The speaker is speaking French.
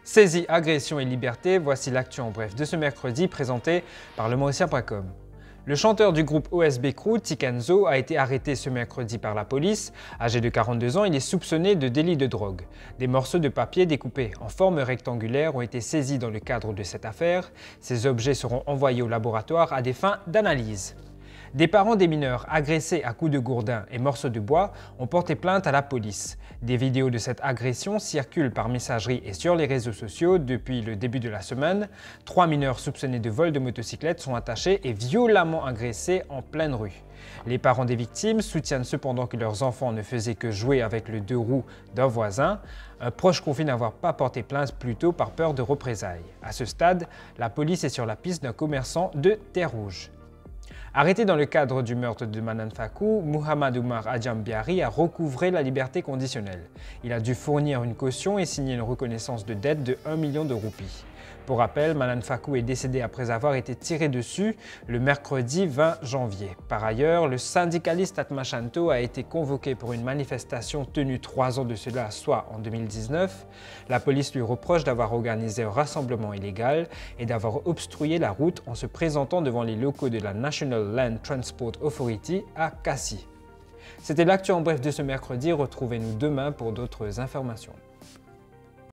Saisie, agression et liberté, voici l'actu en bref de ce mercredi présenté par lemauricien.com. Le chanteur du groupe OSB Crew, Tikenzo, a été arrêté ce mercredi par la police. Âgé de 42 ans, il est soupçonné de délit de drogue. Des morceaux de papier découpés en forme rectangulaire ont été saisis dans le cadre de cette affaire. Ces objets seront envoyés au laboratoire à des fins d'analyse. Des parents des mineurs agressés à coups de gourdin et morceaux de bois ont porté plainte à la police. Des vidéos de cette agression circulent par messagerie et sur les réseaux sociaux depuis le début de la semaine. 3 mineurs soupçonnés de vol de motocyclette sont attachés et violemment agressés en pleine rue. Les parents des victimes soutiennent cependant que leurs enfants ne faisaient que jouer avec le deux roues d'un voisin. Un proche confie n'avoir pas porté plainte plus tôt par peur de représailles. À ce stade, la police est sur la piste d'un commerçant de Terre Rouge. Arrêté dans le cadre du meurtre de Manan Fakou, Muhammad Oumar Adjambiari a recouvré la liberté conditionnelle. Il a dû fournir une caution et signer une reconnaissance de dette de 1 million de roupies. Pour rappel, Manan Fakou est décédé après avoir été tiré dessus le mercredi 20 janvier. Par ailleurs, le syndicaliste Atma Shanto a été convoqué pour une manifestation tenue 3 ans de cela, soit en 2019. La police lui reproche d'avoir organisé un rassemblement illégal et d'avoir obstrué la route en se présentant devant les locaux de la National Land Transport Authority à Cassis. C'était l'actu en bref de ce mercredi. Retrouvez-nous demain pour d'autres informations.